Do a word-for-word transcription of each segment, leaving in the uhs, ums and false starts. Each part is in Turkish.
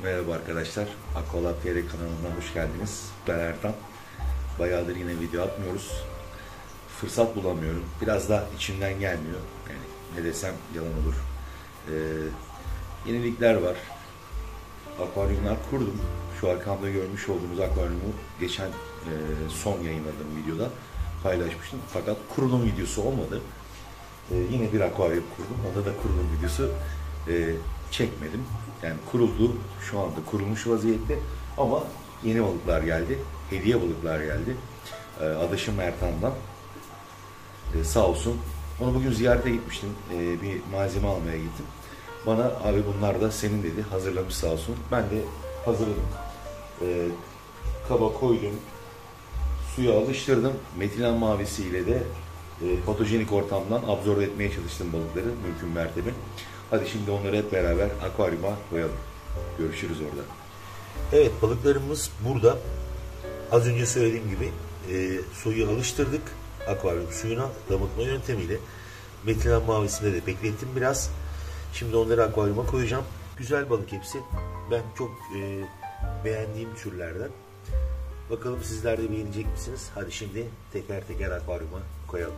Merhaba arkadaşlar, Aqualab T R kanalına hoş geldiniz. Ben Ertan. Bayağıdır yine video atmıyoruz. Fırsat bulamıyorum. Biraz da içimden gelmiyor. Yani ne desem yalan olur. Ee, yenilikler var. Akvaryumlar kurdum. Şu arkamda görmüş olduğunuz akvaryumu geçen e, son yayınladığım videoda paylaşmıştım. Fakat kurulum videosu olmadı. Ee, yine bir akvaryum kurdum. Onda da kurulum videosu e, çekmedim. Yani kuruldu, şu anda kurulmuş vaziyette ama yeni balıklar geldi, hediye balıklar geldi. Ee, adaşım Ertan'dan. Ee, sağ olsun. Onu bugün ziyarete gitmiştim, ee, bir malzeme almaya gittim. Bana abi bunlar da senin dedi, hazırlamış sağ olsun. Ben de hazırladım. Ee, kaba koydum, suya alıştırdım. Metilen mavisiyle de e, fotojenik ortamdan absorbe etmeye çalıştım balıkları mümkün mertebe. Hadi şimdi onları hep beraber akvaryuma koyalım. Görüşürüz orada. Evet, balıklarımız burada. Az önce söylediğim gibi e, suyu alıştırdık. Akvaryum suyuna damıtma yöntemiyle. Metilen mavisinde de beklettim biraz. Şimdi onları akvaryuma koyacağım. Güzel balık hepsi. Ben çok e, beğendiğim türlerden. Bakalım sizler de beğenecek misiniz? Hadi şimdi teker teker akvaryuma koyalım.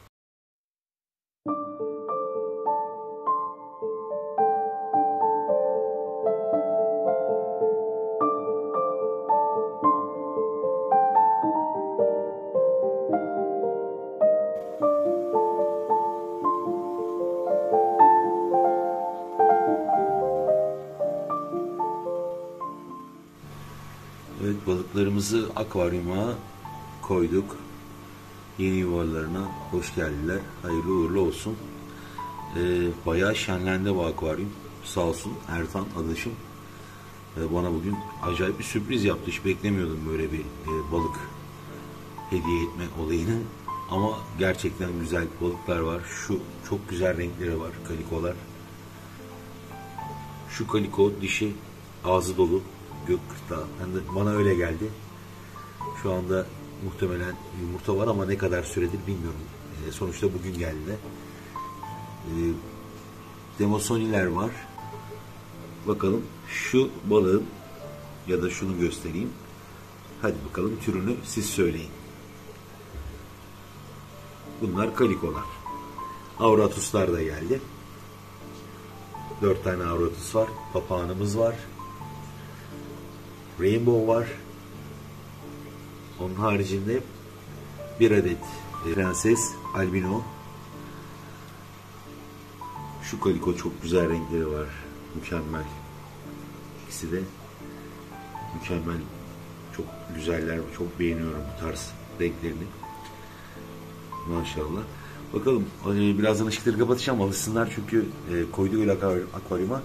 Evet, balıklarımızı akvaryuma koyduk. Yeni yuvalarına hoş geldiler. Hayırlı uğurlu olsun. Ee, bayağı şenlendi bu akvaryum. Sağ olsun Ertan adaşım ee, bana bugün acayip bir sürpriz yaptı. Hiç beklemiyordum böyle bir e, balık hediye etme olayını. Ama gerçekten güzel balıklar var. Şu çok güzel renkleri var, kalikolar. Şu kaliko dişi, ağzı dolu. Gökkırta. Yani bana öyle geldi. Şu anda muhtemelen yumurta var ama ne kadar süredir bilmiyorum. E, sonuçta bugün geldi. E, Demosoniler var. Bakalım şu balığın ya da şunu göstereyim. Hadi bakalım türünü siz söyleyin. Bunlar kalikolar. Auratuslar da geldi. Dört tane auratus var. Papağanımız var. Rainbow var. Onun haricinde bir adet prenses albino. Şu kaliko çok güzel renkleri var. Mükemmel. İkisi de mükemmel. Çok güzeller. Çok beğeniyorum bu tarz renklerini. Maşallah. Bakalım. Birazdan ışıkları kapatacağım. Alışsınlar çünkü koyduğu akvaryuma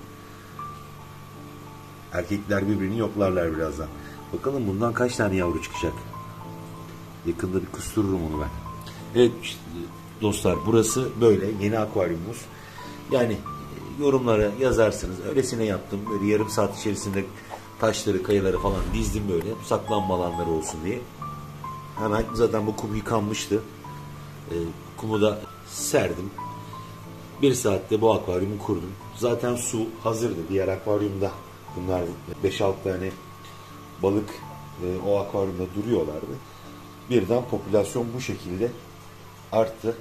erkekler birbirini yoklarlar birazdan. Bakalım bundan kaç tane yavru çıkacak. Yakında bir kustururum onu ben. Evet dostlar, burası böyle yeni akvaryumumuz. Yani yorumlara yazarsınız. Öylesine yaptım. Böyle yarım saat içerisinde taşları, kayaları falan dizdim böyle. Saklanma alanları olsun diye. Hemen zaten bu kum yıkanmıştı. E, kumu da serdim. Bir saatte bu akvaryumu kurdum. Zaten su hazırdı. Diğer akvaryumda bunlar beş altı tane balık e, o akvaryumda duruyorlardı. Birden popülasyon bu şekilde arttı.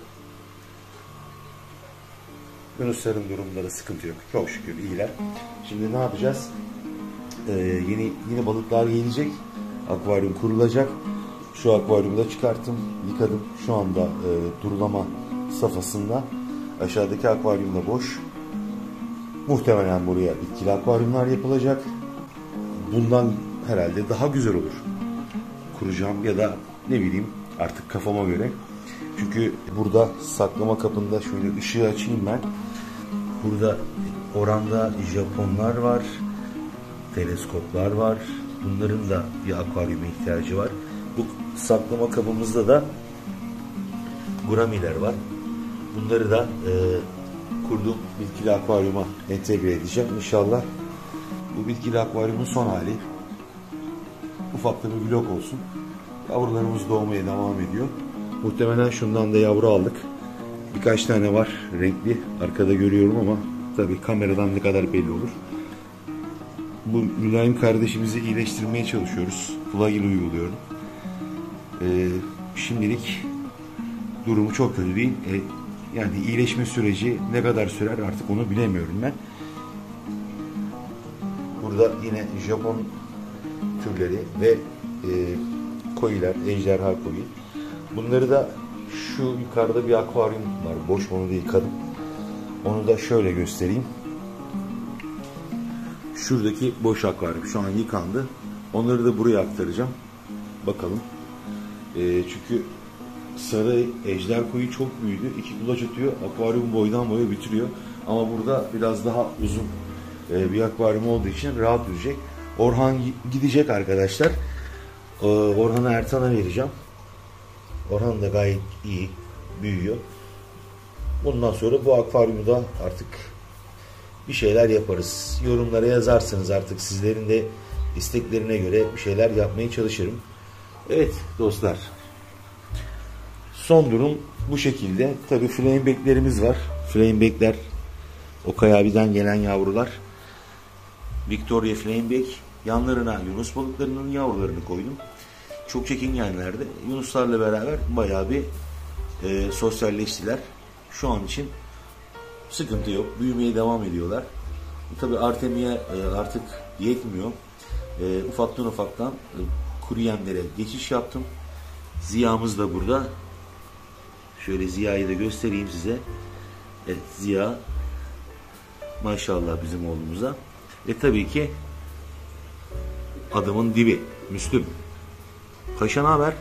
Yunusların durumları sıkıntı yok. Çok şükür iyiler. Şimdi ne yapacağız? Ee, yeni yeni balıklar gelecek. Akvaryum kurulacak. Şu akvaryumu da çıkarttım, yıkadım. Şu anda e, durulama safhasında. Aşağıdaki akvaryum da boş. Muhtemelen buraya ikili akvaryumlar yapılacak. Bundan herhalde daha güzel olur. Kuracağım ya da ne bileyim artık kafama göre. Çünkü burada saklama kapında şöyle ışığı açayım ben. Burada oranda Japonlar var. Teleskoplar var. Bunların da bir akvaryuma ihtiyacı var. Bu saklama kabımızda da guramiler var. Bunları da e, kurduğum bitkili akvaryuma entegre edeceğim. İnşallah bu bitkili akvaryumun son hali. Ufak da bir vlog olsun. Yavrularımız doğmaya devam ediyor. Muhtemelen şundan da yavru aldık. Birkaç tane var renkli. Arkada görüyorum ama tabii kameradan ne kadar belli olur. bu mülayim kardeşimizi iyileştirmeye çalışıyoruz. Plugin uyguluyorum. Ee, şimdilik durumu çok kötü değil. Ee, yani iyileşme süreci ne kadar sürer artık onu bilemiyorum ben. Burada yine Japon türleri ve e, koyiler, ejderha koyu. Bunları da şu yukarıda bir akvaryum var. Boş, onu da yıkadım. Onu da şöyle göstereyim. Şuradaki boş akvaryum şu an yıkandı. Onları da buraya aktaracağım. Bakalım. E, çünkü sarı ejder koyu çok büyüdü. İki kulaç atıyor. Akvaryum boydan boya bitiriyor. Ama burada biraz daha uzun e, bir akvaryum olduğu için rahat yüzecek. Orhan gidecek arkadaşlar. E, Orhan'a Ertan'a vereceğim. Orhan da gayet iyi büyüyor. Bundan sonra bu akvaryumu da artık bir şeyler yaparız. Yorumlara yazarsınız, artık sizlerin de isteklerine göre bir şeyler yapmaya çalışırım. Evet dostlar. Son durum bu şekilde. Tabii flameback'lerimiz var. Flameback'ler Okay abiden gelen yavrular. Victoria flameback. Yanlarına yunus balıklarının yavrularını koydum. Çok çekingenlerdi. Yunuslarla beraber bayağı bir e, sosyalleştiler. Şu an için sıkıntı yok. Büyümeye devam ediyorlar. Tabii Artemia e, artık yetmiyor. E, ufaktan ufaktan e, kuru yemlere geçiş yaptım. Ziya'mız da burada. Şöyle Ziya'yı da göstereyim size. Evet, Ziya maşallah bizim oğlumuza. E tabii ki adamın dibi Müslüm. Paşa ne haber?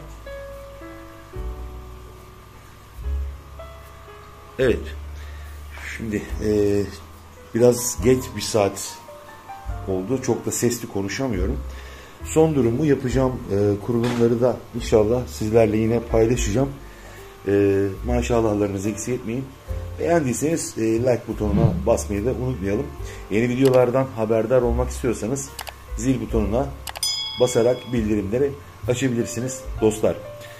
Evet. Şimdi e, biraz geç bir saat oldu. Çok da sesli konuşamıyorum. Son durumu yapacağım e, kurulumları da inşallah sizlerle yine paylaşacağım. E, maşallahlarınızı eksik etmeyin. Beğendiyseniz e, like butonuna basmayı da unutmayalım. Yeni videolardan haberdar olmak istiyorsanız zil butonuna basarak bildirimleri açabilirsiniz dostlar.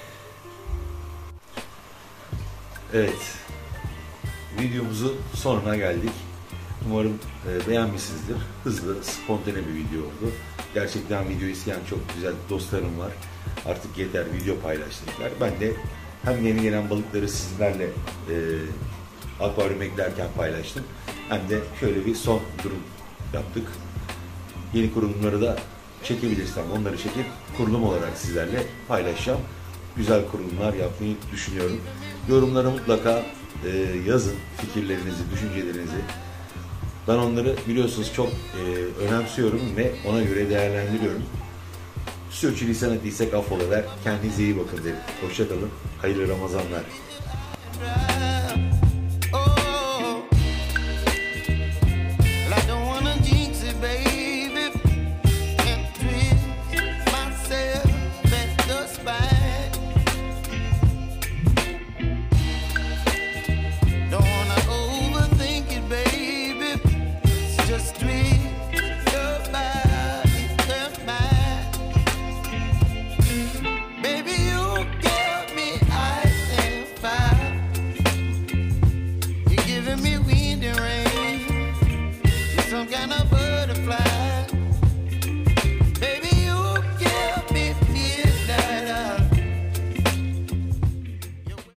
Evet. Videomuzun sonuna geldik. Umarım e, beğenmişsinizdir. Hızlı, spontane bir video oldu. Gerçekten video isteyen çok güzel dostlarım var. Artık yeter, video paylaştılar. Ben de hem yeni gelen balıkları sizlerle e, akvaryum eklerken paylaştım. Hem de şöyle bir son durum yaptık. Yeni kurulumları da çekebilirsem onları çekip kurulum olarak sizlerle paylaşacağım. Güzel kurulumlar yapmayı düşünüyorum. Yorumlara mutlaka e, yazın fikirlerinizi, düşüncelerinizi. Ben onları biliyorsunuz çok e, önemsiyorum ve ona göre değerlendiriyorum. Sürçülisan ettiysek affola der. Kendinize iyi bakın derim. Hoşça kalın. Hayırlı Ramazanlar.